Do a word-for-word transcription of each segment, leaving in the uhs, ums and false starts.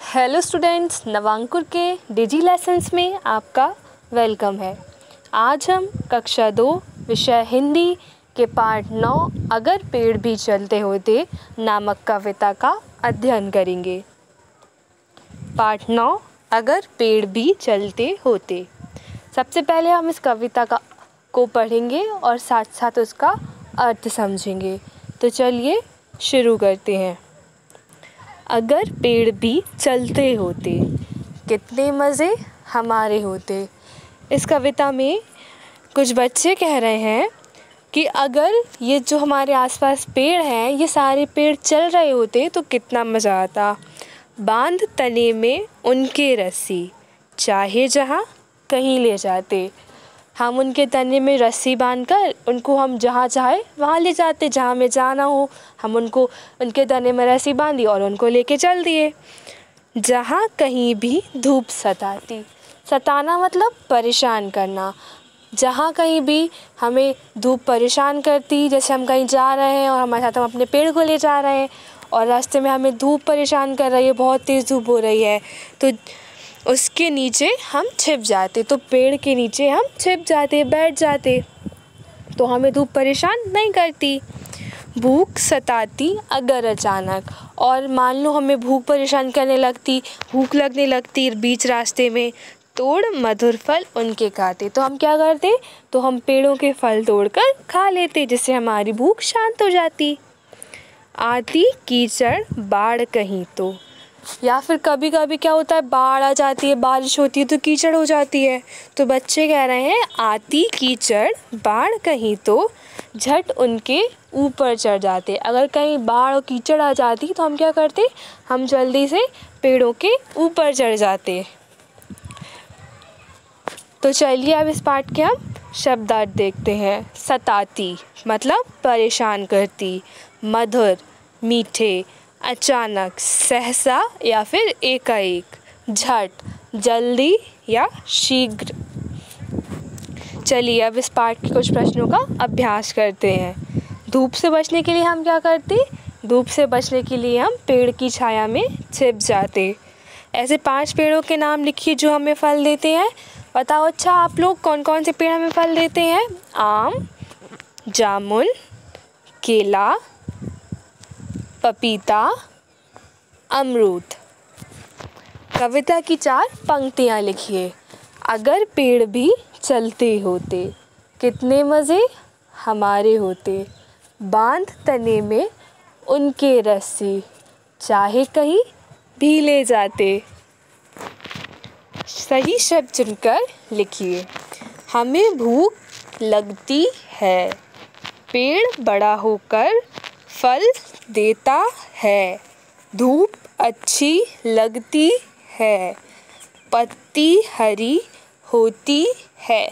Hello students, नवांकुर के डिजी lessons में आपका वेलकम है। आज हम कक्षा दो विषय हिंदी के पाठ नौ अगर पेड़ भी चलते होते नामक कविता का अध्ययन करेंगे। पाठ नौ अगर पेड़ भी चलते होते। सबसे पहले हम इस कविता का को पढ़ेंगे और साथ साथ उसका अर्थ समझेंगे। तो चलिए शुरू करते हैं। अगर पेड़ भी चलते होते कितने मज़े हमारे होते। इस कविता में कुछ बच्चे कह रहे हैं कि अगर ये जो हमारे आसपास पेड़ हैं ये सारे पेड़ चल रहे होते तो कितना मज़ा आता। बांध तने में उनके रस्सी चाहे जहाँ कहीं ले जाते। हम उनके तने में रस्सी बांधकर उनको हम जहाँ चाहे वहाँ ले जाते। जहाँ हमें जाना हो हम उनको उनके तने में रस्सी बांधी और उनको लेके चल दिए। जहाँ कहीं भी धूप सताती। सताना मतलब परेशान करना। जहाँ कहीं भी हमें धूप परेशान करती, जैसे हम कहीं जा रहे हैं और हमारे साथ हम अपने पेड़ को ले जा रहे हैं और रास्ते में हमें धूप परेशान कर रही है, बहुत तेज़ धूप हो रही है, तो उसके नीचे हम छिप जाते। तो पेड़ के नीचे हम छिप जाते, बैठ जाते, तो हमें धूप परेशान नहीं करती। भूख सताती अगर अचानक, और मान लो हमें भूख परेशान करने लगती, भूख लगने लगती बीच रास्ते में, तोड़ मधुर फल उनके खाते। तो हम क्या करते, तो हम पेड़ों के फल तोड़कर खा लेते, जिससे हमारी भूख शांत हो जाती। आती कीचड़ बाढ़ कहीं तो, या फिर कभी कभी क्या होता है, बाढ़ आ जाती है, बारिश होती है तो कीचड़ हो जाती है। तो बच्चे कह रहे हैं आती कीचड़ बाढ़ कहीं तो झट उनके ऊपर चढ़ जाते। अगर कहीं बाढ़ और कीचड़ आ जाती तो हम क्या करते, हम जल्दी से पेड़ों के ऊपर चढ़ जाते। तो चलिए अब इस पाठ के हम शब्दार्थ देखते हैं। सताती मतलब परेशान करती, मधुर मीठे, अचानक सहसा या फिर एकाएक, झट जल्दी या शीघ्र। चलिए अब इस पाठ के कुछ प्रश्नों का अभ्यास करते हैं। धूप से बचने के लिए हम क्या करते, धूप से बचने के लिए हम पेड़ की छाया में छिप जाते। ऐसे पांच पेड़ों के नाम लिखिए जो हमें फल देते हैं। बताओ अच्छा आप लोग कौन कौन से पेड़ हमें फल देते हैं। आम, जामुन, केला, पपीता, अमरूद। कविता की चार पंक्तियाँ लिखिए। अगर पेड़ भी चलते होते कितने मज़े हमारे होते। बांध तने में उनके रस्सी चाहे कहीं भी ले जाते। सही शब्द चुनकर लिखिए। हमें भूख लगती है, पेड़ बड़ा होकर फल देता है, धूप अच्छी लगती है, पत्ती हरी होती है।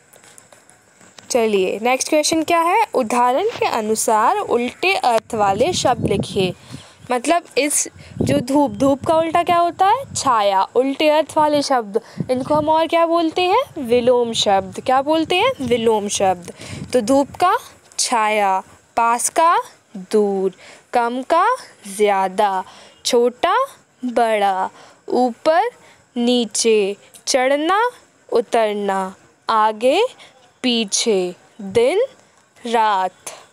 चलिए नेक्स्ट क्वेश्चन क्या है। उदाहरण के अनुसार उल्टे अर्थ वाले शब्द लिखिए। मतलब इस जो धूप धूप का उल्टा क्या होता है, छाया। उल्टे अर्थ वाले शब्द इनको हम और क्या बोलते हैं, विलोम शब्द। क्या बोलते हैं, विलोम शब्द। तो धूप का छाया, पास का दूर, कम का ज़्यादा, छोटा बड़ा, ऊपर नीचे, चढ़ना उतरना, आगे पीछे, दिन रात।